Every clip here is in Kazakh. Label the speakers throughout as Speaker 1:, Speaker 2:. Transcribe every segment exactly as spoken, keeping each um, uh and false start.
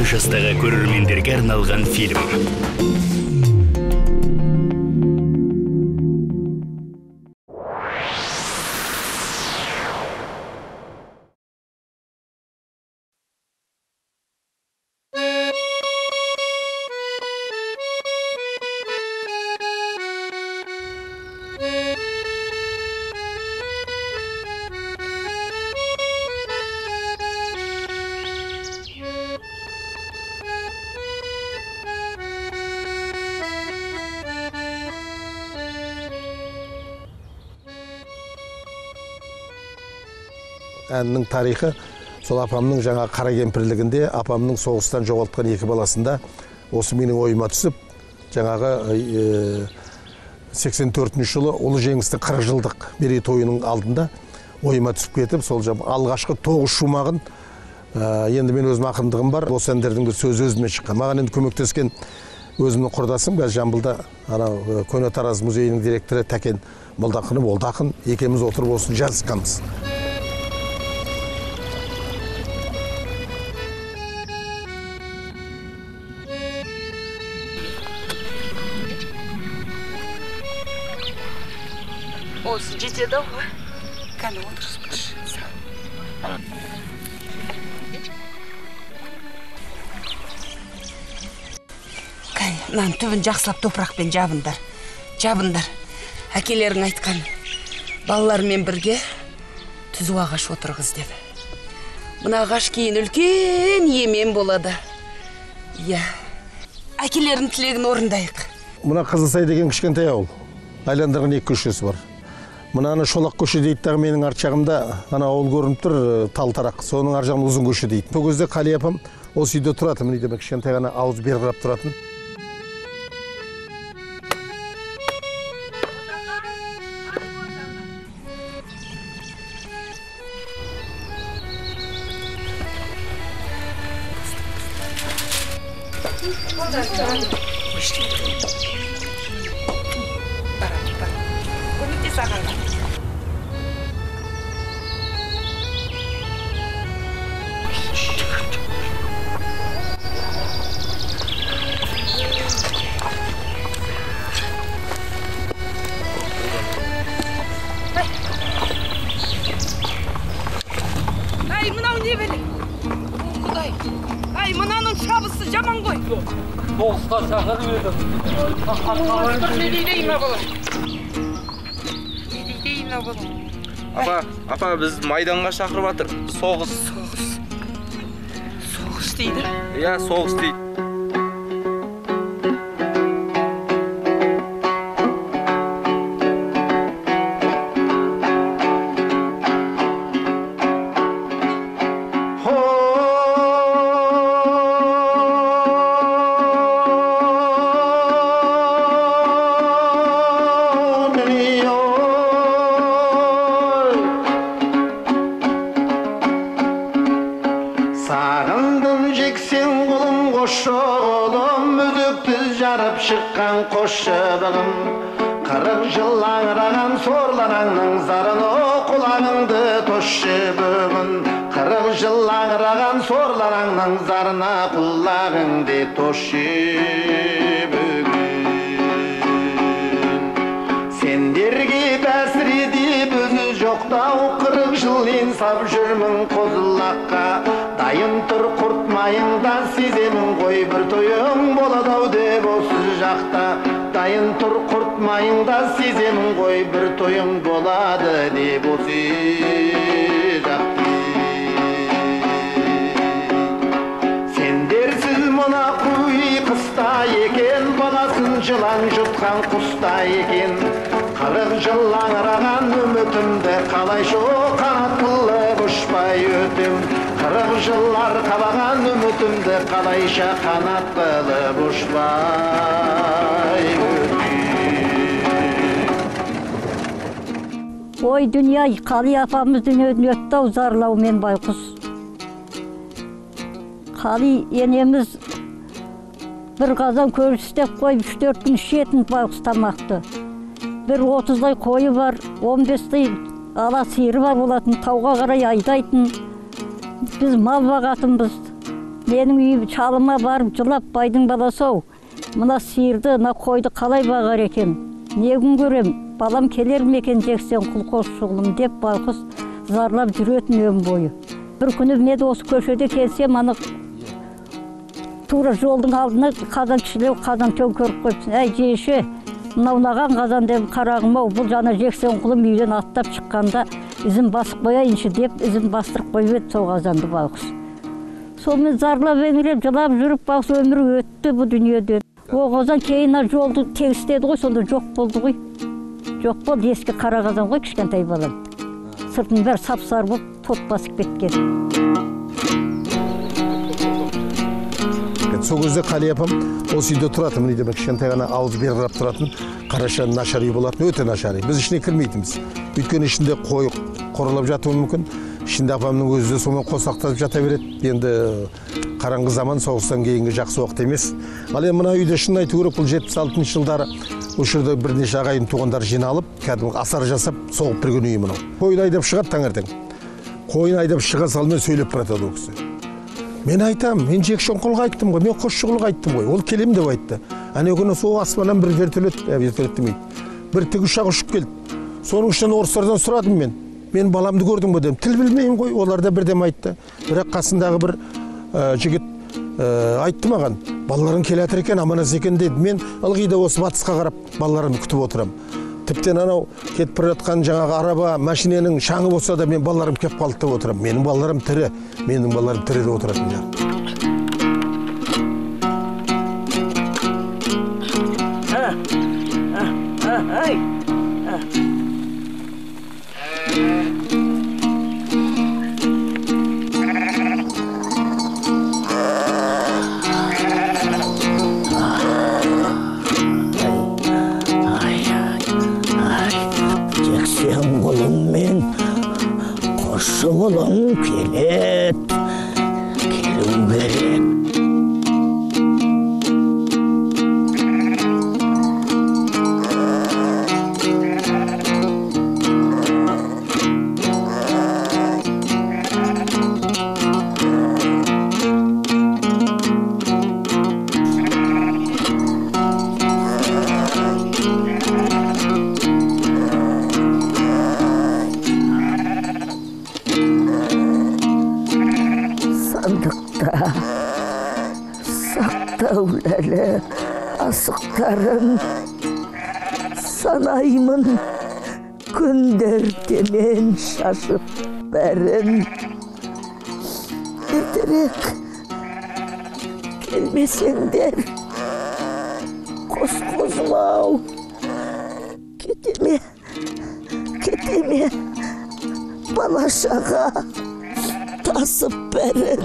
Speaker 1: жастағы көрермендерге арналған фильм.
Speaker 2: Әннің тарихы сол апамның жаңа қара кемпірлігінде апамның соғыстан жоғалтқан екі баласында осы менің ойыма түсіп, жаңағы сексен төртінші жылы ұлы жеңістің қырық жылдық мерейтойының алдында ойыма түсіп кетіп, сол алғашқы тоғыз шумағын, енді мен өзім ақындығым бар, осы әндердің бір сөзі өзіме шыққан. Маған енді көмектескен өзімнің құрдасым, қазір Жамбылда Көне Тараз музейінің директоры Тәкен Молдақынов, ол ақын, екеуміз отырып осыны жазысқанбыз.
Speaker 3: Осы жетеді ғой. Кәне отырсыншы. Кәне, мынаны түбін жақсылап топырақпен жабындар. Жабындар. Әкелерің айтқан. Балалармен бірге түзу ағаш отырғыз деп. Мына ағаш кейін үлкен емен болады. Иә. Әкелердің тілегін орындайық.
Speaker 2: Мына Қызылсай деген кішкентай ауыл. Айландырған екі көшесі бар. Мынаны Шолақ көше дейді дағы, менің арт жағымда ана ауыл көрініп тұр, Талтарақ, соның ар жағын Ұзын көше дейді. Сол кезде Қали апам осы үйде тұратын, міне демек кішкентай ғана ауыз бер қарап тұратын.
Speaker 3: Ай, мынау не беле? Құдай. Ай, мынаның шабысы жаман ғой.
Speaker 4: Соғысқа шақырып едім.
Speaker 3: Не дейді ма болар? Не дейді ма болар?
Speaker 4: Апа, апа, біз майданға шақырып атыр. Соғыс.
Speaker 3: Соғыс. Соғыс дейді?
Speaker 4: Иә, соғыс дейді.
Speaker 2: Sağındım jeksen kolum koşuğum, müzüktüz jarıp şıkkan koşuğum. Kırık jıl ağrağan sorlarağının zarını kulağındı toşuğum. Kırık jıl ağrağan sorlarağının zarına kulağındı toşuğum. Sendergi bäsridi bözü jokta, kırık jıl insap jürmün kozulakka. Dayın tur kurtmayın da sizemin koy bir toyun boladau deb осы жақта. Dayın tur kurtmayın da sizemin koy bir toyun boladı deb осы жақта. Sendersiz mına kuy kısta eken, balaсын жылан жұтқан құста eken. Қырық жыл аңыраған үмітімді қалай шо қанат қылып ұшпай өтем. Қырық жыллар қабаған үмітімді қалайша қанат қылып ұшпай өтем.
Speaker 5: Ой дүния, Қали апамыз дүниеден өтті ау, зарлаумен байқұс. Қали енеміз бір қазан көрістеп қойып, үш төрт күн ішетін байқұс тамақты. Bir otuzдай қойы бар, он бестай ала сиыры бар болатын, тауға қарай айдайтын. Біз мал бағатынбыз. Менің үйім шалыма барып жылап, байдың баласы ау. Мына сиырды, мына қойды қалай бағар екен? Не күн көрем? Балам келер ме екен жексен құлқос шұғылым деп байқұс зарлап жүретін өн бойы. Bir күні мен осы көшеде келсем, ана тура жолдың алдына қазан кішілеу, қазан төңкеріп қойыпсың. Әй, жейші, мынау қазан деп қарағым ау, бұл жана жексен құлым үйден аттап шыққанда ізін басып қояйыншы деп, ізін бастырып қойып еді сол қазанды байқұс. Сонымен зарлап еңіреп, жылап жүріп, бақсы өмірі өтті бұл дүниеден. О қазан кейін жолды тегістеді ғой, сонда жоқ болды ғой. Жоқ болды, ескі қара қазан ғой, кішкентай балам. Сыртын бәрі сап-сары болып, тот басып кеткен.
Speaker 2: Сол кезде Қали апам осы үйде тұратын, міне демек кішкентай ғана ауыз бері қарап тұратын қараша нашар үй болатын, өте нашар үй. Біз ішіне кірмейтінбіз. Өйткені ішінде қой қоралап жатуы мүмкін. Ішінде апамның өзі де сонымен қосақтасып жата береді. Енді қараңғы заман, соғыстан кейінгі жақсы уақыт емес. Ал енді мына үйде шын айту керек, бұл жетпіс алтыншы жылдары осы жерде бірнеше ағайын туғандар жиналып, кәдімгі асар жасап соғып бірген үй мынау. Қойын айдап шығады таңертең. Қойын айдап шыға салмен сөйлеп барады ол кісі. Мен айтам, мен Жексенқұлға айттым ғой, мен Қосшығұлға айттым ғой, ол келем деп айтты. Әне күні сол аспаннан бір вертолет, вертолет демейді, бір тікұшақ ұшып келді. Соның ішінен орыстардан сұрадым мен. Мен баламды көрдім бе дедім, тіл білмеймін ғой, олар да бірдем айтты. Бірақ қасындағы бір жігіт айтты маған, балаларың келе жатыр екен, аманас екен деді. Мен ылғи да осы батысқа қарап балаларымды күтіп отырам. Тіптен анау кетіп бара жатқан жаңағы араба, машиненің шаңы болса да мен балаларым кеп қалды деп отырам. Менің балаларым тірі, менің балаларым тірі деп отыратын жағы.
Speaker 6: Şoğlan kelet, kelim gerek. Sandıkta saktavlele asıktarım sanayımın günderdemen şaşıp verin erterek gelmesenler koz-kozmav keteme keteme balaşağa tasıp verin.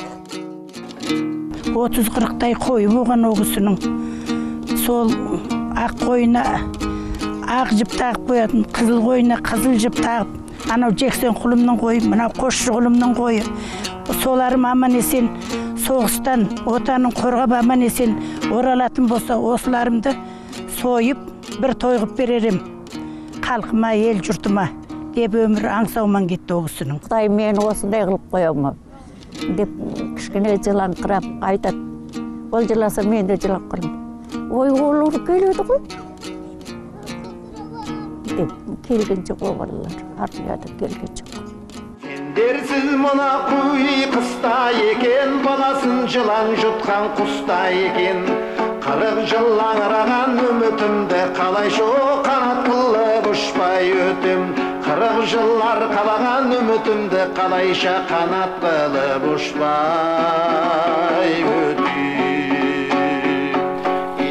Speaker 7: отыз қырықтай қой болған о кісінің. Сол ақ қойына ақ жіп тағып қоятын, қызыл қойына қызыл жіп тағып, анау Жексенқұлымның қойы, мынау Қосшығұлымның қойы. Соларым аман есен соғыстан отанын қорғап аман есен оралатын болса, осыларымды сойып бір тойғып беререм. Халқыма, ел жұртыма деп өмір аңсауман кетті о кісінің.
Speaker 5: Құдай мені осындай қылып қоямын деп кішкене жылаңқырап айтады. Ол жыласа мен де жылап қалам. Ой, ол ұрып келеді ғой деп келген жоқ о балалар. Армияда келген жоқ.
Speaker 8: Сендерсіз мына қой қыста екен, баласын жылан жұтқан құста екен. Қырық жыл аңыраған үмітімді қалай шоқ қанат қылып ұшпай өтем. Қырық жыллар қалаған үмітімді қалайша қанат қылып ұшпай өтем.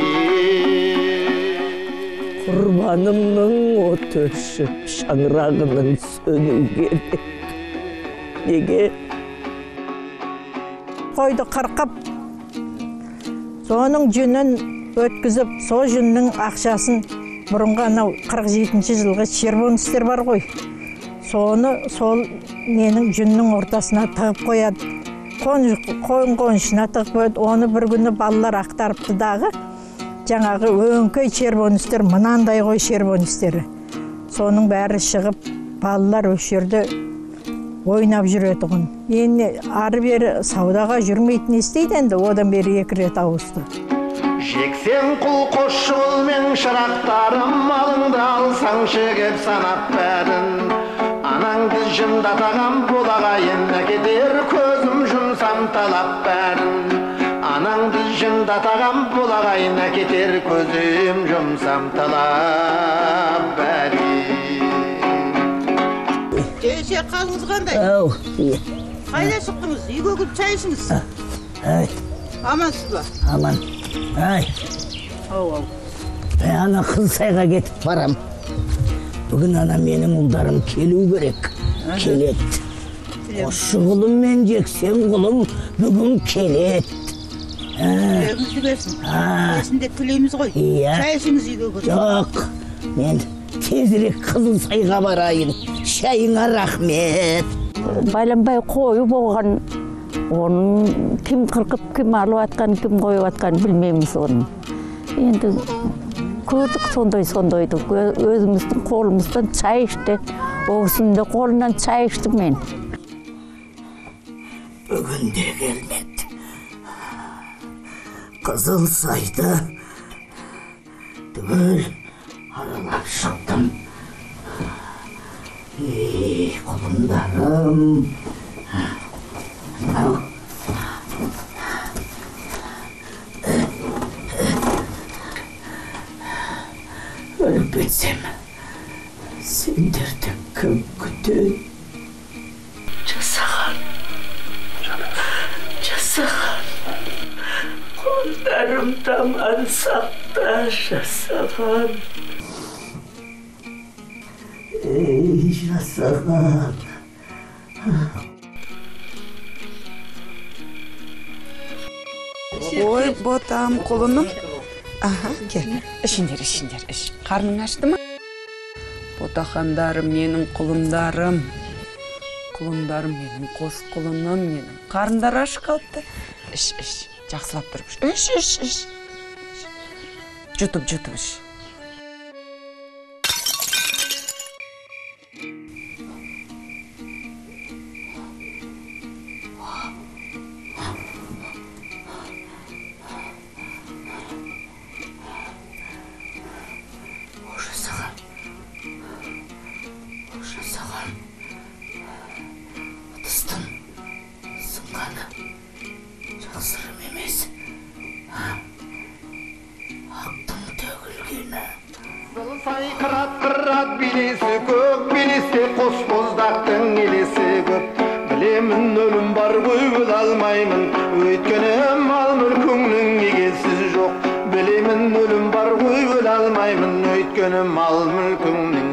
Speaker 6: Құрбанымның оты өшіп, шаңырағының сөнуі керек. Неге?
Speaker 9: Қойды қырқып, соның жүнін өткізіп, сол жүннің ақшасын бұрынғы анау қырық жетінші жылғы червонецтер бар ғой. Соны сол менің жүннің ортасына тығып қояды. Қойын қонышына тығып қояды. Оны бір күні балалар ақтарыпты дағы. Жаңағы өңкей червонецтер, мынандай ғой червонецтері. Соның бәрі шығып, балалар өшерді ойнап жүретұғын. Енді ары бері саудаға жүрмейтін естейді енді, одан бері екі рет ауысты.
Speaker 8: Жексен құл қосшығыл мен шырақтарым, малыңды алсаңшы кеп санап бәрін. Анаңды жындатаған болағайын, әкетер көзім жұмсам талап бәрін. Анаңды жындатаған болағайын, әкетер көзім жұмсам талап бәрін.
Speaker 10: Жесе қалыңыз қандай?
Speaker 6: Ау,
Speaker 10: Қайда шықтыңыз? Үйге кіріп шай ішіңіз.
Speaker 6: ай,
Speaker 10: Амансыз ба?
Speaker 6: аман. Ай,
Speaker 10: Ау, ау.
Speaker 6: мен ана Қызылсайға кетіп барам. Бүгін ана менің ұлдарым келу керек. Келет. Қосшы құлым мен жексен құлым бүгін келет.
Speaker 10: Өзіңізді берсін. Есінде тілейміз ғой. Шай ішіңіз үйге кіріп.
Speaker 6: Жоқ, мен тезірек Қызылсайға барайын. Шайыңа рахмет.
Speaker 5: Байланбай қойы болған, оның кім қырқып, кім алып атқан, кім қойып атқан білмейміз оның. Енді көрдік сондай-сондайды. Өзіміздің қолымыздан чай ішті. Оғысында қолынан чай ішті мен.
Speaker 6: Бүгін де келмеді. Қызылсайды түгел аралап шықтым. Ей, құлындарым. Ау. Өліп кетсем, сендерді кім күтеді? Жасаған, жасаған, қолдарым таман сақта жасаған. Ей, жасаған.
Speaker 3: Ой, ботам, құлыным. Аха, кел. Ішіндер, ішіндер, іш. Қарның ашты ма? Ботақандарым, менің құлымдарым. Құлымдарым, менің қос құлыным, менің. Қарындар аш қалыпты. Іш, іш. Жақсылап тұрып іш. Іш, іш, іш. Жұтып, жұтып іш.
Speaker 8: Сайқырат қырат билесі көк, белесте қос боздақтың елесі көп. Білемін өлім бар ғой, өл алмаймын, өйткені мал мүлкіңнің егесі жоқ. Білемін өлім бар ғой, өл алмаймын, өйткені мал мүлкіңнің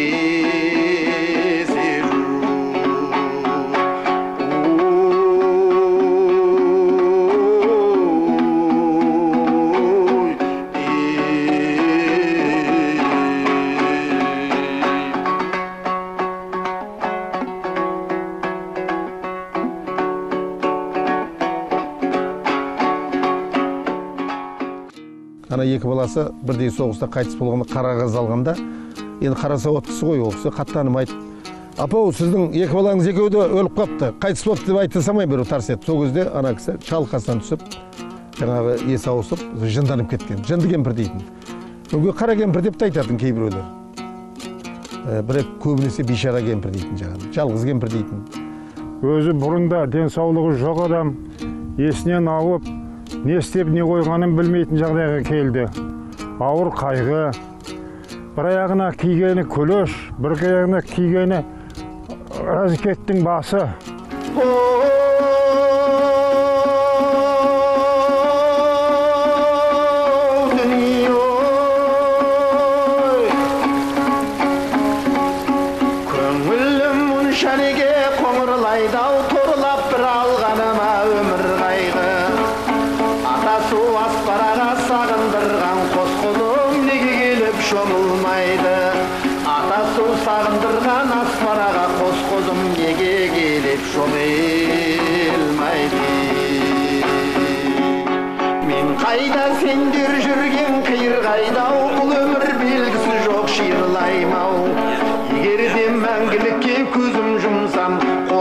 Speaker 8: егесі жоқ.
Speaker 2: Ана екі баласы бірдей соғыста қайтыс болғанда қарағаз алғанда, енді қара сауат кісі ғой, ол кісі қаттанып айтты. Апау, сіздің екі балаңыз екеуі де өліп қапты, қайтыс болды деп айтты самай бір тарс етті. Сол кезде ана кісі шалқасынан түсіп, жаңағы есі ауысып, жынданып кеткен. Жынды кемпір дейтін. Өңге қара кемпір деп те айтатын кейбіреулер. Бірақ көбінесе бейшара кемпір дейтін жаңағы, жалғыз кемпір дейтін.
Speaker 11: Өзі бұрында денсаулығы жоқ адам есінен ауып, не істеп не қойғанын білмейтін жағдайға келді. Ауыр қайғы, бір аяғына кигені күліш, бір аяғына кигені разыкеттің басы.
Speaker 8: Көңілім мұншаneге қоңырлайдау, торлап бір алғаныма өмір қайғы. Атасу аспараға сағындырған қос құлым неге келіп шомылмайды? Атасу сағындырған аспараға қос құлым неге келіп шомылмайды? Мен қайда сендер жүрген қиыр қайдау, бұл өмір белгісі жоқ шиырлаймау. Егер де мәңгілікке көзім жұмсам,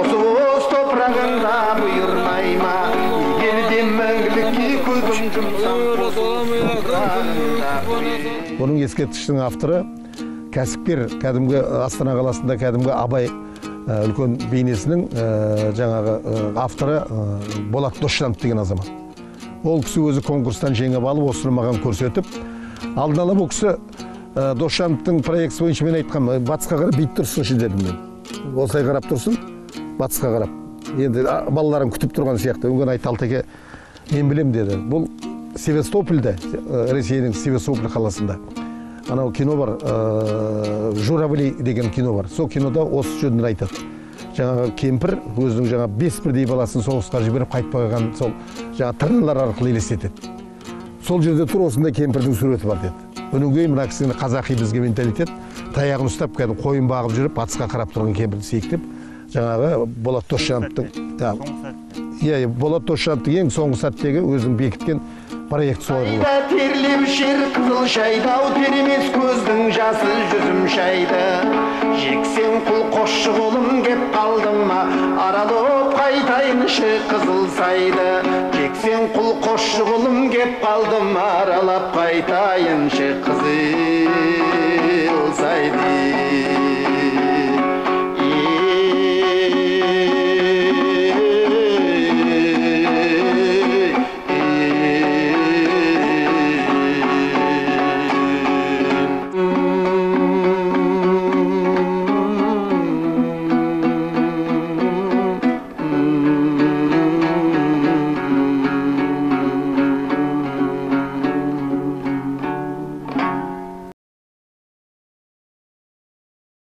Speaker 2: Оның ескерткіштің авторы кәсіпкер, кәдімгі Астана қаласында кәдімгі Абай үлкен бейнесінің жаңағы авторы Болат Досжанов деген азамат. Ол кісі өзі конкурстан жеңіп алып, осыны маған көрсетіп, алдын ала бұл кісі Досжановтың проекті бойынша мен айтқам, батысқа қарап бейт тұрсыншы дедім мен. Осылай қарап тұрсын, батысқа қарап. Енді балаларын күтіп тұрған сияқты. Өңген айтты, Алтеке, мен білем деді. Бұл Севастопольда, Ресейдің Севастополь қаласында. Анау кино бар, Журавли деген кино бар. Сол кинода осы жөнінде айтады. Жаңағы кемпір өзінің жаңа бес бірдей баласын соғысқа жіберіп қайтпаған сол жаңа тырналар арқылы елестетеді. Сол жерде тұр осындай кемпірдің суреті бар деді. Өнен кейін мына кісінің қазақи бізге менталитет, таяғын ұстап кәдімгі қойын бағып жүріп, батысқа қарап тұрған кемпірді сейіктеп, жаңағы Болат Досжановтың, иә, Болат Досжановтың ең соңғы сәттегі өзінің бекіткен проект солай болады.
Speaker 8: Терлеп жер қызыл шайдау, термес көздің жасы жүзім шайды. Жексен құл қосшы қолым кеп қалдым ма, аралып қайтайыншы қызыл сайды. Жексен құл қосшы қолым кеп қалдым ма, аралап қайтайыншы қызыл сайды.